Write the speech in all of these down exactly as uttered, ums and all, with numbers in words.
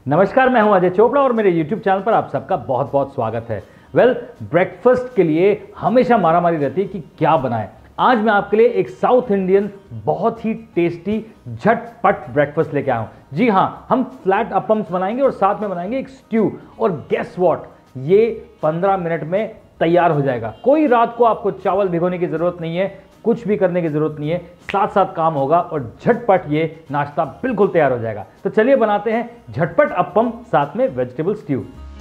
नमस्कार, मैं हूं अजय चोपड़ा और मेरे YouTube चैनल पर आप सबका बहुत बहुत स्वागत है। वेल well, ब्रेकफास्ट के लिए हमेशा मारामारी रहती है कि क्या बनाएं। आज मैं आपके लिए एक साउथ इंडियन बहुत ही टेस्टी झटपट ब्रेकफास्ट लेके आया हूं। जी हां, हम फ्लैट अपम्स बनाएंगे और साथ में बनाएंगे एक स्ट्यू। और गेस व्हाट, ये पंद्रह मिनट में तैयार हो जाएगा। कोई रात को आपको चावल भिगोने की जरूरत नहीं है, कुछ भी करने की जरूरत नहीं है, साथ साथ काम होगा और झटपट ये नाश्ता बिल्कुल तैयार हो जाएगा। तो चलिए बनाते हैं झटपट अप्पम साथ में वेजिटेबल स्ट्यू।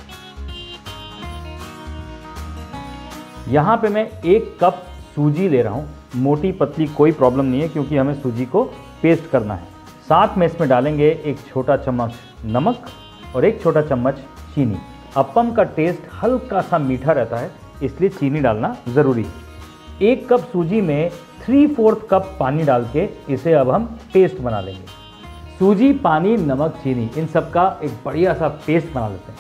यहां पे मैं एक कप सूजी ले रहा हूं। मोटी पतली कोई प्रॉब्लम नहीं है क्योंकि हमें सूजी को पेस्ट करना है। साथ में इसमें डालेंगे एक छोटा चम्मच नमक और एक छोटा चम्मच चीनी। अप्पम का टेस्ट हल्का सा मीठा रहता है, इसलिए चीनी डालना जरूरी है। एक कप सूजी में थ्री फोर्थ कप पानी डाल के इसे अब हम पेस्ट बना लेंगे। सूजी, पानी, नमक, चीनी, इन सब का एक बढ़िया सा पेस्ट बना लेते हैं।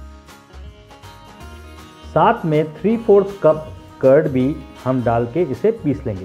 साथ में थ्री फोर्थ कप कर्ड भी हम डाल के इसे पीस लेंगे।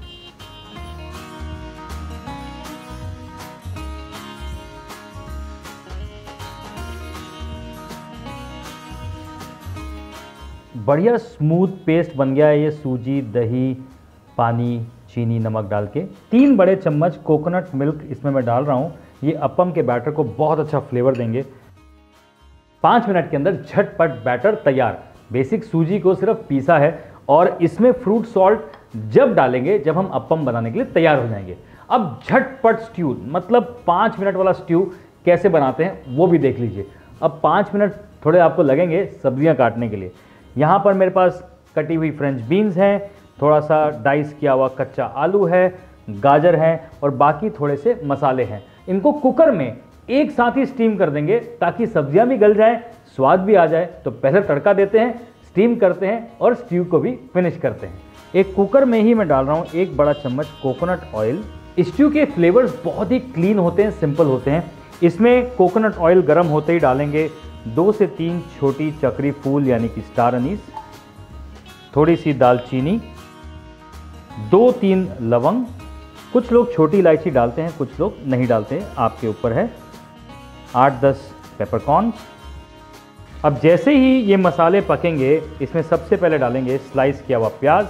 बढ़िया स्मूथ पेस्ट बन गया है ये सूजी, दही, पानी, चीनी, नमक डाल के। तीन बड़े चम्मच कोकोनट मिल्क इसमें मैं डाल रहा हूँ। ये अप्पम के बैटर को बहुत अच्छा फ्लेवर देंगे। पाँच मिनट के अंदर झटपट बैटर तैयार। बेसिक सूजी को सिर्फ पीसा है और इसमें फ्रूट सॉल्ट जब डालेंगे जब हम अप्पम बनाने के लिए तैयार हो जाएंगे। अब झटपट स्ट्यू, मतलब पाँच मिनट वाला स्ट्यू कैसे बनाते हैं वो भी देख लीजिए। अब पाँच मिनट थोड़े आपको लगेंगे सब्जियाँ काटने के लिए। यहाँ पर मेरे पास कटी हुई फ्रेंच बीन्स हैं, थोड़ा सा डाइस किया हुआ कच्चा आलू है, गाजर है और बाकी थोड़े से मसाले हैं। इनको कुकर में एक साथ ही स्टीम कर देंगे ताकि सब्जियां भी गल जाएं, स्वाद भी आ जाए। तो पहले तड़का देते हैं, स्टीम करते हैं और स्ट्यू को भी फिनिश करते हैं। एक कुकर में ही मैं डाल रहा हूँ एक बड़ा चम्मच कोकोनट ऑयल। स्ट्यू के फ्लेवर्स बहुत ही क्लीन होते हैं, सिंपल होते हैं। इसमें कोकोनट ऑयल गर्म होते ही डालेंगे दो से तीन छोटी चक्री फूल यानी कि स्टार अनीस, थोड़ी सी दालचीनी, दो तीन लवंग, कुछ लोग छोटी इलायची डालते हैं, कुछ लोग नहीं डालते हैं, आपके ऊपर है, आठ दस पेपरकॉर्न्स। अब जैसे ही ये मसाले पकेंगे इसमें सबसे पहले डालेंगे स्लाइस किया हुआ प्याज।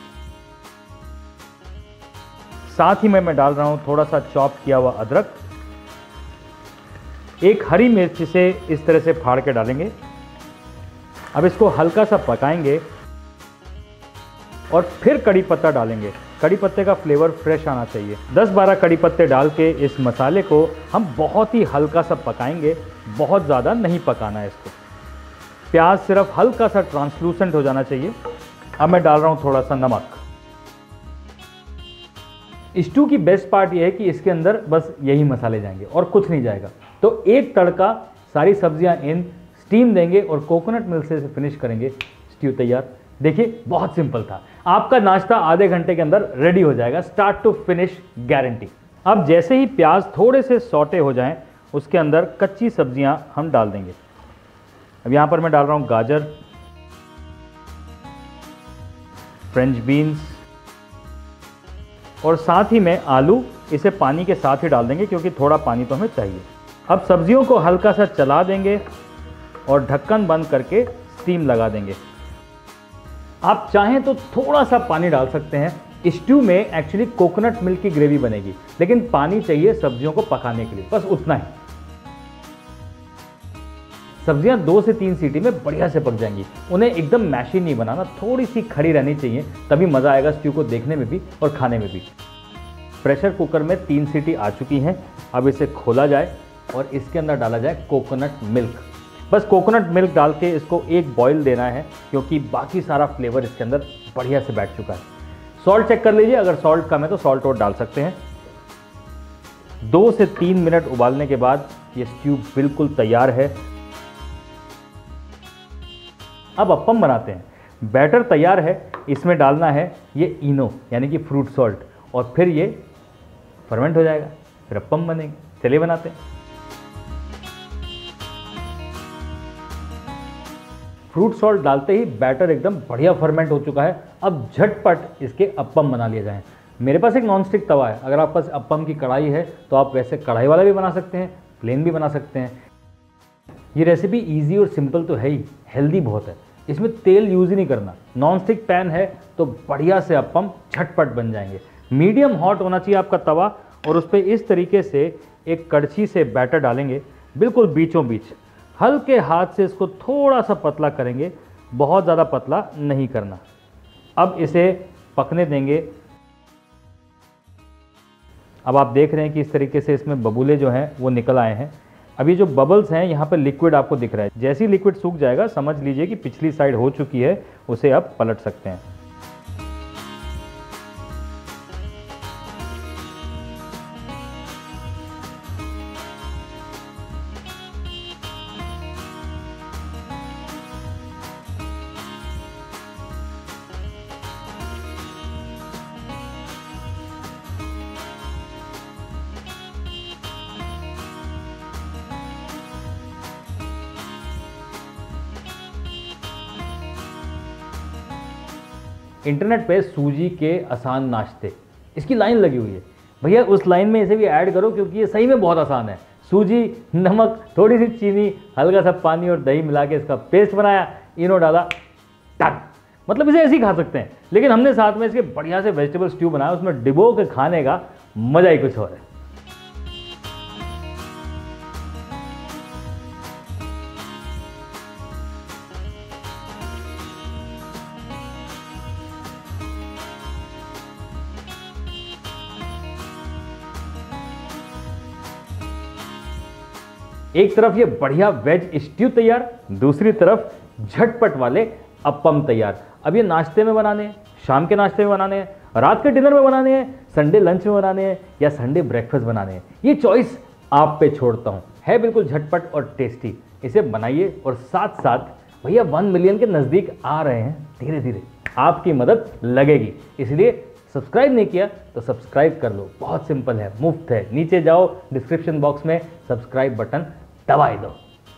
साथ ही में मैं डाल रहा हूं थोड़ा सा चॉप किया हुआ अदरक। एक हरी मिर्च से इस तरह से फाड़ के डालेंगे। अब इसको हल्का सा पकाएंगे और फिर कड़ी पत्ता डालेंगे। कड़ी पत्ते का फ्लेवर फ्रेश आना चाहिए। दस बारह कड़ी पत्ते डाल के इस मसाले को हम बहुत ही हल्का सा पकाएंगे, बहुत ज़्यादा नहीं पकाना है इसको। प्याज सिर्फ हल्का सा ट्रांसलूसेंट हो जाना चाहिए। अब मैं डाल रहा हूँ थोड़ा सा नमक। स्ट्यू की बेस्ट पार्ट यह है कि इसके अंदर बस यही मसाले जाएंगे और कुछ नहीं जाएगा। तो एक तड़का, सारी सब्जियां इन, स्टीम देंगे और कोकोनट मिल्क से फिनिश करेंगे, स्ट्यू तैयार। देखिए, बहुत सिंपल था। आपका नाश्ता आधे घंटे के अंदर रेडी हो जाएगा, स्टार्ट टू फिनिश गारंटी। अब जैसे ही प्याज थोड़े से सौटे हो जाएं, उसके अंदर कच्ची सब्जियां हम डाल देंगे। अब यहां पर मैं डाल रहा हूं गाजर, फ्रेंच बीन्स और साथ ही में आलू। इसे पानी के साथ ही डाल देंगे क्योंकि थोड़ा पानी तो हमें चाहिए। अब सब्जियों को हल्का सा चला देंगे और ढक्कन बंद करके स्टीम लगा देंगे। आप चाहें तो थोड़ा सा पानी डाल सकते हैं। स्ट्यू में एक्चुअली कोकोनट मिल्क की ग्रेवी बनेगी, लेकिन पानी चाहिए सब्जियों को पकाने के लिए, बस उतना ही। सब्जियां दो से तीन सीटी में बढ़िया से पक जाएंगी। उन्हें एकदम मैशी नहीं बनाना, थोड़ी सी खड़ी रहनी चाहिए, तभी मज़ा आएगा स्ट्यू को देखने में भी और खाने में भी। प्रेशर कुकर में तीन सीटी आ चुकी हैं। अब इसे खोला जाए और इसके अंदर डाला जाए कोकोनट मिल्क। बस कोकोनट मिल्क डाल के इसको एक बॉईल देना है क्योंकि बाकी सारा फ्लेवर इसके अंदर बढ़िया से बैठ चुका है। सॉल्ट चेक कर लीजिए, अगर सॉल्ट कम है तो सॉल्ट और डाल सकते हैं। दो से तीन मिनट उबालने के बाद ये स्ट्यू बिल्कुल तैयार है। अब अप्पम बनाते हैं। बैटर तैयार है, इसमें डालना है ये इनो यानी कि फ्रूट सॉल्ट और फिर ये फर्मेंट हो जाएगा, फिर अप्पम बनेंगे। चलिए बनाते हैं। फ्रूट सॉल्ट डालते ही बैटर एकदम बढ़िया फर्मेंट हो चुका है। अब झटपट इसके अप्पम बना लिए जाएं। मेरे पास एक नॉनस्टिक तवा है, अगर आपके पास अप्पम की कढ़ाई है तो आप वैसे कढ़ाई वाला भी बना सकते हैं, प्लेन भी बना सकते हैं। ये रेसिपी इजी और सिंपल तो है ही, हेल्दी बहुत है। इसमें तेल यूज़ ही नहीं करना, नॉन स्टिक पैन है तो बढ़िया से अप्पम झटपट बन जाएंगे। मीडियम हॉट होना चाहिए आपका तवा, और उस पर इस तरीके से एक कड़छी से बैटर डालेंगे बिल्कुल बीचों बीच। हल्के हाथ से इसको थोड़ा सा पतला करेंगे, बहुत ज़्यादा पतला नहीं करना। अब इसे पकने देंगे। अब आप देख रहे हैं कि इस तरीके से इसमें बबूले जो हैं वो निकल आए हैं। अब ये जो बबल्स हैं यहाँ पर लिक्विड आपको दिख रहा है, जैसे ही लिक्विड सूख जाएगा समझ लीजिए कि पिछली साइड हो चुकी है, उसे आप पलट सकते हैं। इंटरनेट पे सूजी के आसान नाश्ते, इसकी लाइन लगी हुई है। भैया उस लाइन में इसे भी ऐड करो, क्योंकि ये सही में बहुत आसान है। सूजी, नमक, थोड़ी सी चीनी, हल्का सा पानी और दही मिला के इसका पेस्ट बनाया, इनो डाला, टक। मतलब इसे ऐसे ही खा सकते हैं, लेकिन हमने साथ में इसके बढ़िया से वेजिटेबल स्ट्यू बनाया, उसमें डिबो के खाने का मजा ही कुछ और है। एक तरफ ये बढ़िया वेज स्ट्यू तैयार, दूसरी तरफ झटपट वाले अप्पम तैयार। अब ये नाश्ते में बनाने हैं, शाम के नाश्ते में बनाने हैं, रात के डिनर में बनाने हैं, संडे लंच में बनाने हैं या संडे ब्रेकफास्ट बनाने हैं, ये चॉइस आप पे छोड़ता हूँ। है बिल्कुल झटपट और टेस्टी। इसे बनाइए और साथ साथ भैया वन मिलियन के नज़दीक आ रहे हैं धीरे धीरे, आपकी मदद लगेगी। इसलिए सब्सक्राइब नहीं किया तो सब्सक्राइब कर लो, बहुत सिंपल है, मुफ्त है। नीचे जाओ, डिस्क्रिप्शन बॉक्स में सब्सक्राइब बटन दबा दो।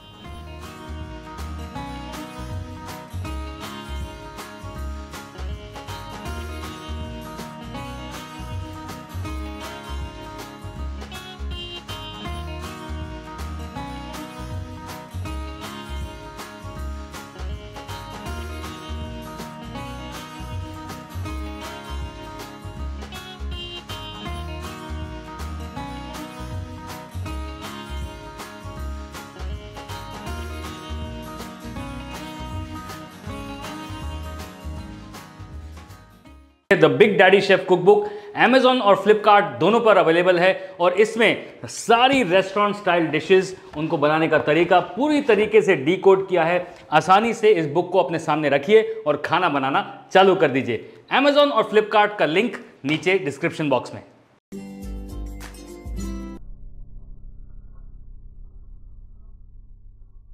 The big daddy chef cookbook Amazon और फ्लिपकार्ट दोनों पर अवेलेबल है, और इसमें सारी रेस्टोरेंट स्टाइल डिशेस, उनको बनाने का तरीका पूरी तरीके से डीकोड किया है। आसानी से इस बुक को अपने सामने रखिए और खाना बनाना चालू कर दीजिए। अमेजॉन और फ्लिपकार्ट का लिंक नीचे डिस्क्रिप्शन बॉक्स में।